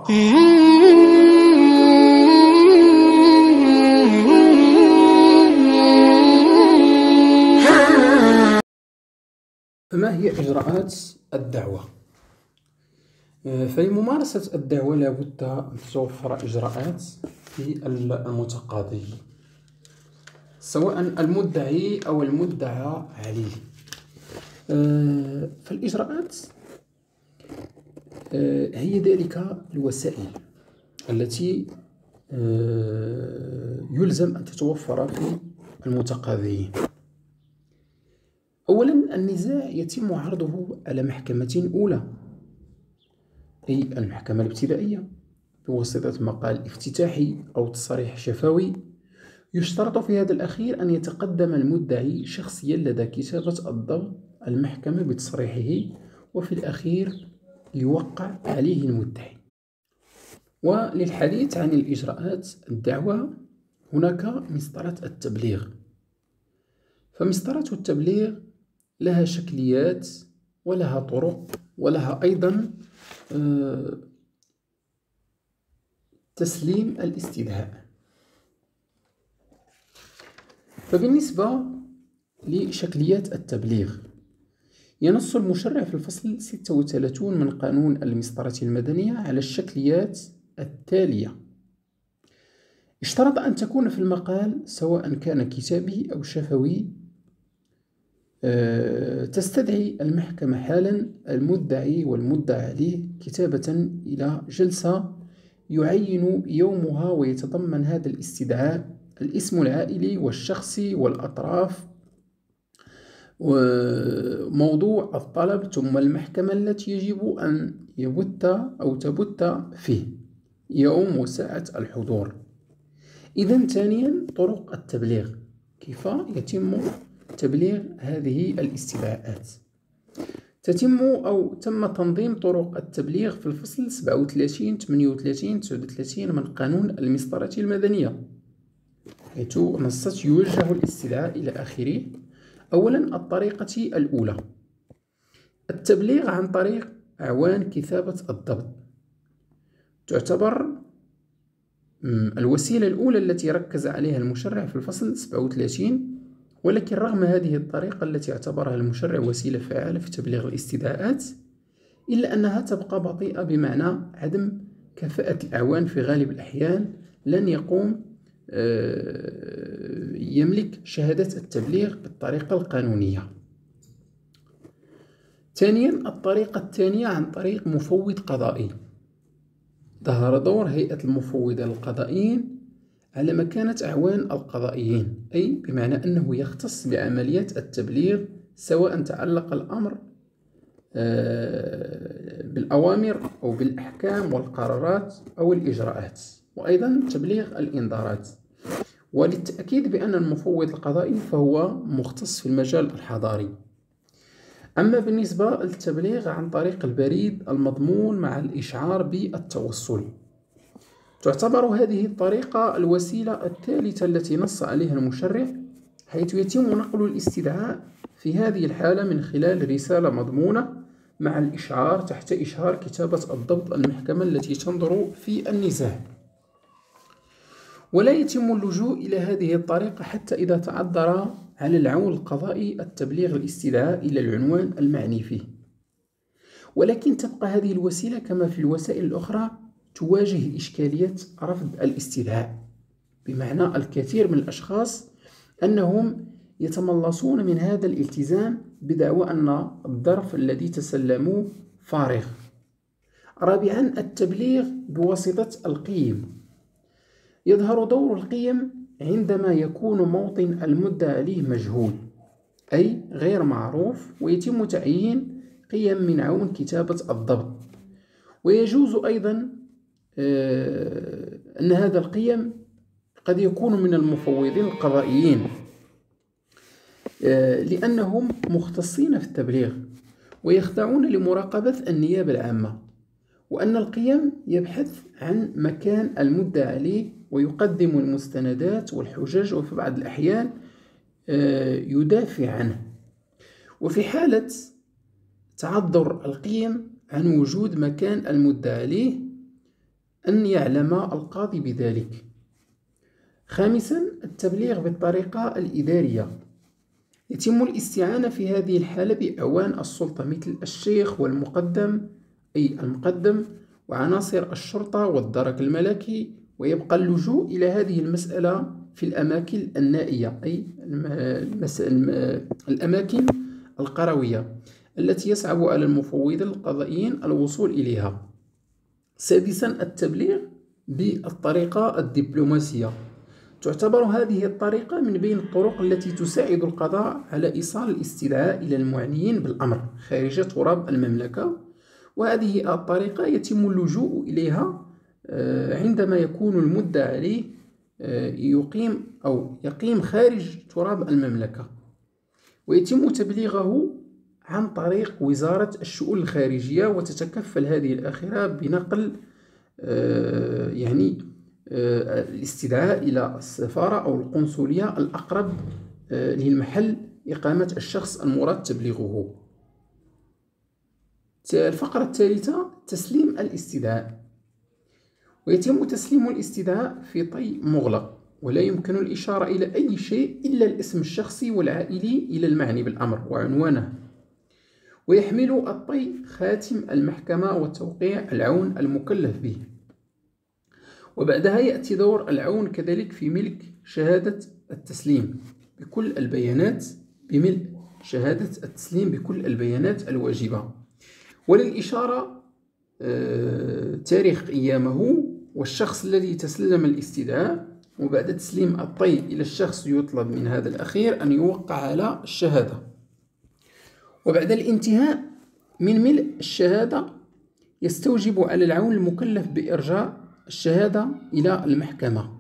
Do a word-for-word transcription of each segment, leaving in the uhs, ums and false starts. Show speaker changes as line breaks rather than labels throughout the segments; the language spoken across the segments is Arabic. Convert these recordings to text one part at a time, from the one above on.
فما هي إجراءات الدعوة؟ فلممارسة الدعوة لابد أن تتوفر إجراءات في المتقاضي سواء المدعي أو المدعى عليه. فالإجراءات هي ذلك الوسائل التي يلزم أن تتوفر في المتقاضيين. أولا، النزاع يتم عرضه على محكمة أولى، أي المحكمة الابتدائية، بواسطة مقال افتتاحي أو تصريح شفوي. يشترط في هذا الأخير أن يتقدم المدعي شخصيا لدى كتابة الضبط المحكمة بتصريحه، وفي الأخير يوقع عليه المدعي. وللحديث عن الإجراءات الدعوة هناك مسطرة التبليغ. فمسطرة التبليغ لها شكليات ولها طرق ولها أيضا تسليم الاستدعاء. فبالنسبة لشكليات التبليغ، ينص المشرع في الفصل ستة وثلاثين من قانون المسطرة المدنية على الشكليات التالية: اشترط أن تكون في المقال سواء كان كتابي أو شفوي تستدعي المحكمة حالا المدعي والمدعى عليه كتابة إلى جلسة يعين يومها، ويتضمن هذا الاستدعاء الاسم العائلي والشخصي والأطراف وموضوع الطلب، ثم المحكمة التي يجب أن يبت أو تبت فيه، يوم وساعة الحضور. إذن ثانيا، طرق التبليغ، كيف يتم تبليغ هذه الاستدعاءات؟ تتم أو تم تنظيم طرق التبليغ في الفصل سبعة وثلاثين ثمانية وثلاثين تسعة وثلاثين من قانون المسطرة المدنية، حيث نصت يوجه الاستدعاء إلى آخره. أولا، الطريقة الأولى: التبليغ عن طريق أعوان كتابة الضبط، تعتبر الوسيلة الأولى التي ركز عليها المشرع في الفصل سبعة وثلاثين. ولكن رغم هذه الطريقة التي اعتبرها المشرع وسيلة فعالة في تبليغ الاستدعاءات، إلا أنها تبقى بطيئة، بمعنى عدم كفاءة الأعوان في غالب الأحيان لن يقوم يملك شهادة التبليغ بالطريقة القانونية. ثانيا، الطريقة الثانية عن طريق مفوض قضائي. ظهر دور هيئة المفوضين القضائيين على مكانة أعوان القضائيين، أي بمعنى أنه يختص بعمليات التبليغ سواء تعلق الأمر بالأوامر أو بالأحكام والقرارات أو الإجراءات، وأيضا تبليغ الإنذارات. وللتأكيد بأن المفوض القضائي فهو مختص في المجال الحضاري. أما بالنسبة للتبليغ عن طريق البريد المضمون مع الإشعار بالتوصل، تعتبر هذه الطريقة الوسيلة الثالثة التي نص عليها المشرع، حيث يتم نقل الاستدعاء في هذه الحالة من خلال رسالة مضمونة مع الإشعار تحت إشهار كتابة الضبط المحكمة التي تنظر في النزاع. ولا يتم اللجوء إلى هذه الطريقة حتى إذا تعذر على العون القضائي التبليغ الاستدعاء إلى العنوان المعني فيه. ولكن تبقى هذه الوسيلة كما في الوسائل الأخرى تواجه إشكالية رفض الاستدعاء، بمعنى الكثير من الأشخاص أنهم يتملصون من هذا الالتزام بدعوى أن الظرف الذي تسلموه فارغ. رابعا، التبليغ بواسطة القيم. يظهر دور القيم عندما يكون موطن المدعى عليه مجهول، أي غير معروف، ويتم تعيين قيم من عون كتابة الضبط. ويجوز أيضا أن هذا القيم قد يكون من المفوضين القضائيين، لأنهم مختصين في التبليغ ويخضعون لمراقبة النيابة العامة، وأن القيم يبحث عن مكان المدعى عليه ويقدم المستندات والحجج، وفي بعض الأحيان يدافع عنه. وفي حالة تعذر القيم عن وجود مكان المدعى عليه، أن يعلم القاضي بذلك. خامسا التبليغ بالطريقة الإدارية. يتم الاستعانة في هذه الحالة بأعوان السلطة مثل الشيخ والمقدم أي المقدم وعناصر الشرطة والدرك الملكي، ويبقى اللجوء إلى هذه المسألة في الأماكن النائية أي المس... الأماكن القروية التي يصعب على المفوضين القضائيين الوصول إليها. سادسا التبليغ بالطريقة الدبلوماسية. تعتبر هذه الطريقة من بين الطرق التي تساعد القضاء على إيصال الاستدعاء إلى المعنيين بالأمر خارج تراب المملكة، وهذه الطريقة يتم اللجوء إليها عندما يكون المدعى عليه يقيم أو يقيم خارج تراب المملكة، ويتم تبليغه عن طريق وزارة الشؤون الخارجية، وتتكفل هذه الأخيرة بنقل يعني الاستدعاء إلى السفارة أو القنصلية الأقرب للمحل إقامة الشخص المراد تبليغه. الفقرة الثالثة تسليم الاستدعاء. ويتم تسليم الاستدعاء في طي مغلق، ولا يمكن الإشارة إلى أي شيء إلا الاسم الشخصي والعائلي إلى المعني بالأمر وعنوانه، ويحمل الطي خاتم المحكمة وتوقيع العون المكلف به. وبعدها يأتي دور العون كذلك في ملك شهادة التسليم بكل البيانات بملء شهادة التسليم بكل البيانات الواجبة، وللإشارة آه تاريخ قيامه والشخص الذي تسلم الاستدعاء. وبعد تسليم الطي إلى الشخص يطلب من هذا الأخير أن يوقع على الشهادة. وبعد الانتهاء من ملء الشهادة يستوجب على العون المكلف بإرجاء الشهادة إلى المحكمة.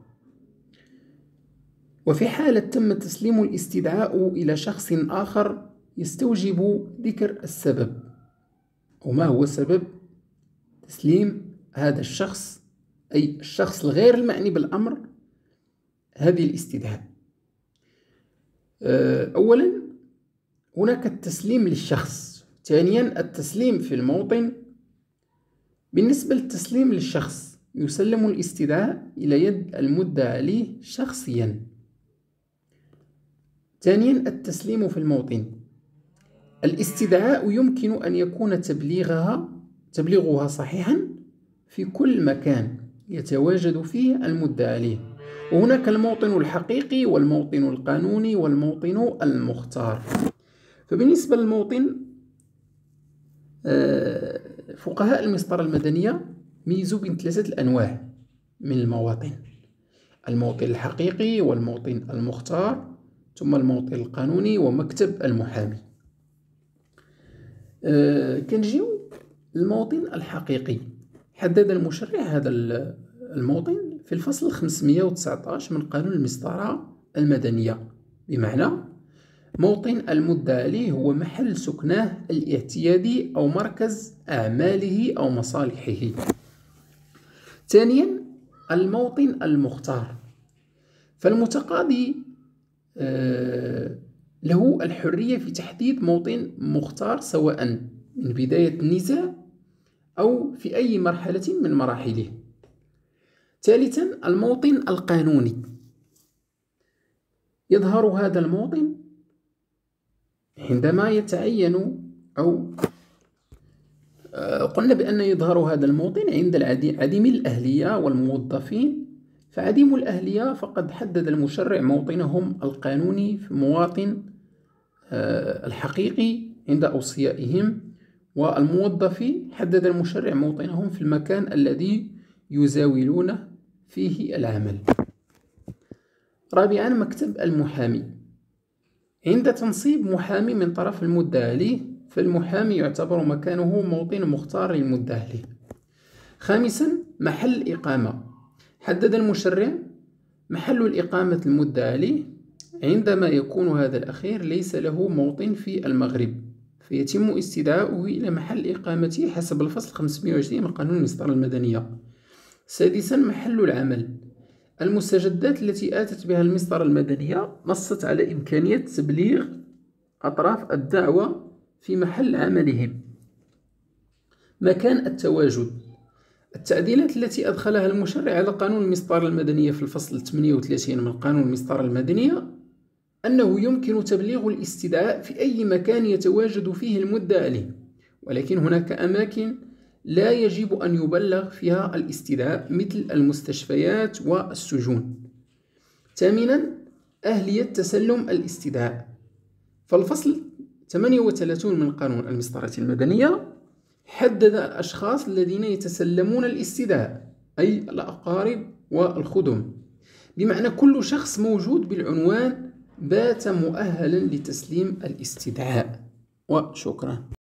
وفي حالة تم تسليم الاستدعاء إلى شخص آخر يستوجب ذكر السبب، وما هو سبب تسليم هذا الشخص أي الشخص الغير المعني بالأمر هذه الاستدعاء. أولا هناك التسليم للشخص. ثانيا التسليم في الموطن. بالنسبة للتسليم للشخص يسلم الاستدعاء إلى يد المدعى عليه شخصيا. ثانيا التسليم في الموطن. الاستدعاء يمكن أن يكون تبليغها تبليغها صحيحا في كل مكان يتواجد فيه المدعى عليه، وهناك الموطن الحقيقي والموطن القانوني والموطن المختار. فبالنسبة للموطن فقهاء المسطرة المدنية ميزوا بين ثلاثة الأنواع من المواطن: الموطن الحقيقي والموطن المختار ثم الموطن القانوني ومكتب المحامي. كنجيو الموطن الحقيقي. حدد المشرع هذا الموطن في الفصل خمسمائة وتسعة عشر من قانون المسطرة المدنية، بمعنى موطن المدعى عليه هو محل سكناه الاعتيادي أو مركز أعماله أو مصالحه. ثانيا الموطن المختار. فالمتقاضي له الحرية في تحديد موطن مختار سواء من بداية النزاع أو في أي مرحلة من مراحله. ثالثا الموطن القانوني. يظهر هذا الموطن عندما يتعين أو قلنا بأن يظهر هذا الموطن عند عديم الأهلية والموظفين. فعديم الأهلية فقد حدد المشرع موطنهم القانوني في مواطن الحقيقي عند أوصيائهم، والموظفين حدد المشرع موطنهم في المكان الذي يزاولون فيه العمل. رابعا مكتب المحامي. عند تنصيب محامي من طرف المدعى عليه فالمحامي يعتبر مكانه موطن مختار للمدعى عليه. خامسا محل إقامة. حدد المشرع محل الإقامة المدعى عليه عندما يكون هذا الأخير ليس له موطن في المغرب، فيتم استدعاؤه إلى محل إقامته حسب الفصل خمسمائة وعشرين من قانون المسطرة المدنية. سادسا محل العمل. المستجدات التي آتت بها المسطرة المدنية نصت على إمكانية تبليغ أطراف الدعوة في محل عملهم. مكان التواجد. التعديلات التي أدخلها المشرع على قانون المسطرة المدنية في الفصل ثمانية وثلاثين من قانون المسطرة المدنية أنه يمكن تبليغ الاستدعاء في أي مكان يتواجد فيه المدعى عليه، ولكن هناك أماكن لا يجب أن يبلغ فيها الاستدعاء مثل المستشفيات والسجون. ثامنا، أهلية تسلم الاستدعاء. فالفصل ثمانية وثلاثين من قانون المسطرة المدنية حدد الأشخاص الذين يتسلمون الاستدعاء، أي الأقارب والخدم، بمعنى كل شخص موجود بالعنوان بات مؤهلا لتسليم الاستدعاء. وشكرا.